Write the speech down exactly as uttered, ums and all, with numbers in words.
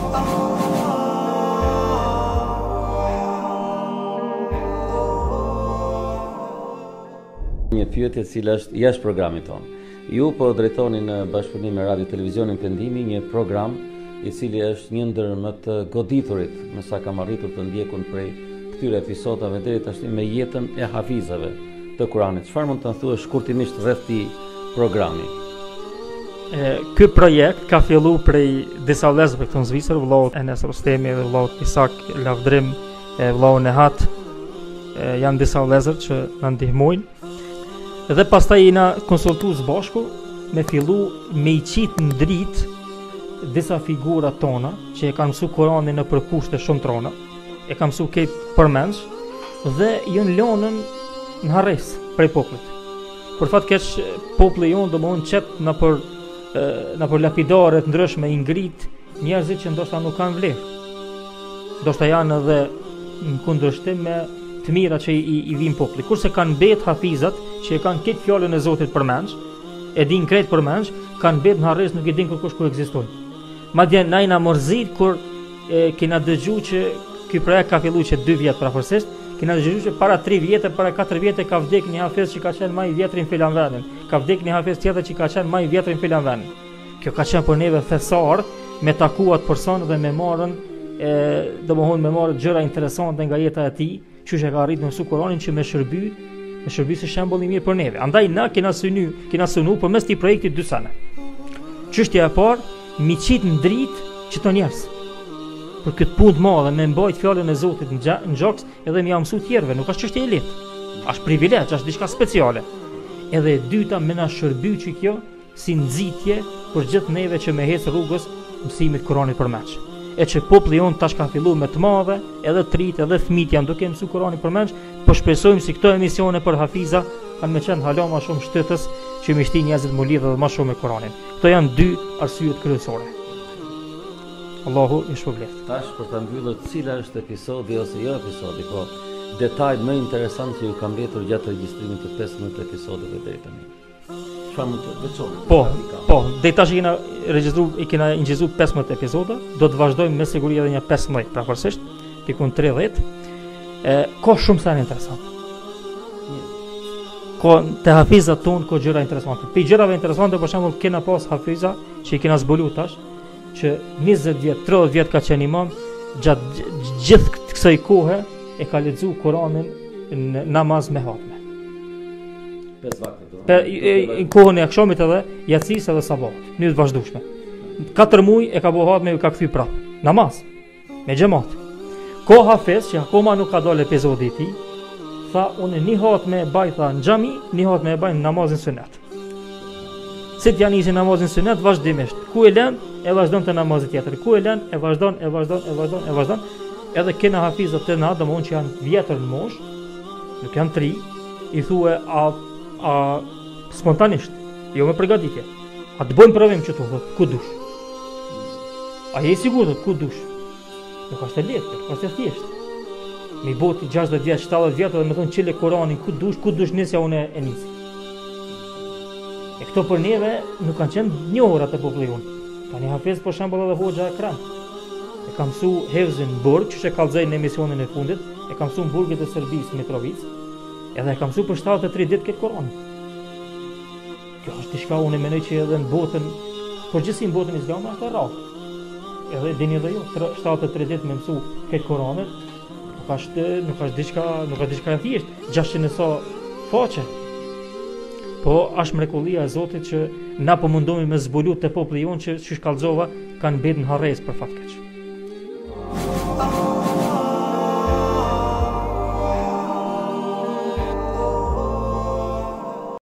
Një pyetje e cila është jashtë programit tonë. Ju po drejtoni në bashkëpunim me Radio Televizionin Pendimi një program i cili është një ndër më të goditurit, me sa kam arritur të ndjekun prej këtyre episodave deri tashmë me jetën e hafizave të Kuranit. Çfarë mund të na thuash shkurtimisht rreth këtij programi? Ky projekt ka filluar prej disa vëllezërve këtu në Zvicër, vëllau Enes Rostemi dhe vëllau Isak Lavdrim, vëllau Nehat, janë disa vëllezër që na ndihmojnë. Dhe pastaj jena konsultu së bashku me fillu me i qitë në dritë disa figura tona që e kanë mësu Koranin në përkushte shumë trona, e kanë mësu këtë përmenç dhe jënë lonën në harres prej poplit. Për fatë keq popli jonë do më unë qëtë në për, në për lapidaret ndryshme i ngrit njerëzit që ndoshta nuk kanë vlerë. Ndoshta janë edhe në kundërshtim me të mira që i, i vim popli. Kurse kanë bet hafizat që e kanë këtë fjallën e Zotit përmenç, e din kretë përmenç, kanë bet në harres nuk e din kërkush ku ekzistojnë. Madje na jena morzit kur e, kena dëgju që ky projekt ka fillu që dy vjetë prafërsisht, kena dëgju që para tri vjetë, para katër vjetë ka vdek një hafiz që ka qenë më i vjetri në filan vendin, ka vdek një hafiz tjetër që ka qenë më i vjetri në filan vendin. Kjo ka qenë për neve thesar me takuat person dhe me marrën, domethënë me marrë gjëra interesante nga jeta e tij, që që ka arritë në mësu Koranin që me shërby, me shërby se shembull i mirë për neve. Andaj na kena synu, kena synu përmes këtij projekti dy sene. Çështja e parë, mi qit në dritë çdo njerëz. Për këtë punë të madhe me mbajt fjalën e Zotit në gjoks, edhe më mësu të tjerëve, nuk është çështje e lehtë. Është privilegj, është diçka speciale. Edhe e dyta me na shërby që kjo si nxitje për gjithë neve që me hec rrugës mësimit Koranit përmenç. E që popli jonë tash ka fillu me të madhe, edhe të rritë, edhe fëmijët janë duke mësu Koranin përmenç, po shpresojmë si këto emisione për hafiza kanë me qenë hala ma shumë shtetës që mi shti njerëzit më lidhë dhe ma shumë me Koranin. Këto janë dy arsyet kryesore. Allahu i shpërblet. Tash për ta mbyllur, cila është episodi ose jo episodi, po detaj më interesant që ju ka mbetur gjatë regjistrimit të pesëmbëdhjetë episodeve deri tani. Çfarë mund të veçoni? Po, po, deri tash kena regjistruar, i kena injizuar pesëmbëdhjetë epizoda, do të vazhdojmë me siguri edhe një pesëmbëdhjetë prapërsisht, pikun tridhjetë. E ka shumë sa interesant. Ka te hafizat ton ka gjëra interesante. Pe gjërave interesante për shembull kena pas hafiza që i kena zbulu tash, që njëzet vjet, tridhjetë vjet ka qenë imam, gjatë gjithë kësaj kohe e ka lexuar Koranin në namaz me hatme. Pesë vakte do. Pe në kohën e akşamit edhe yatsis edhe sabahat, në të vazhdueshme. katër muaj e ka bëu hatme e ka kthy prap. Namaz me xhamat. Ko hafiz që akoma nuk ka dalë epizodi i tij, tha unë një hatme e baj tha në xhami, një hatme e baj në namazin sunet. Si të janë nisi namazin sunet vazhdimisht. Ku e lën e vazhdon të namazit tjetër. Ku e lën e vazhdon, e vazhdon, e vazhdon, e vazhdon. Edhe kena hafizat të na, domthonjë që janë vjetër në moshë, nuk janë tri, i thue a a spontanisht, jo me përgatitje. A të bëjmë provim që të thotë ku dush. A je i sigurt ku dush? Nuk është e lehtë, nuk është e thjeshtë. Me boti gjashtëdhjetë vjet, shtatëdhjetë vjet dhe më thon çile Koranin ku dush, ku dush nisja unë e nisi. E këto për neve nuk kanë qenë njohur atë popullion. Tani hafiz për shembull edhe hoxha Ekran. E ka mësu Hevzin në Burg, që e kallzoi në emisionin e fundit, e ka mësu në burget e Serbisë, Mitrovic, edhe e ka mësu për shtatëdhjetë e tre ditë këtë Koran. Kjo është diçka unë mendoj që edhe në botën, përgjithësi në botën islame është e rrallë. Edhe dini edhe jo, shtatëdhjetë e tre ditë me mësu këtë Koranin, nuk është nuk është diçka, nuk është diçka e thjeshtë, gjashtëqind e sa faqe. Po është mrekullia e Zotit që na po mundohemi me zbulu te populli jonë që që shkallzova kanë mbet në harres për fat keq.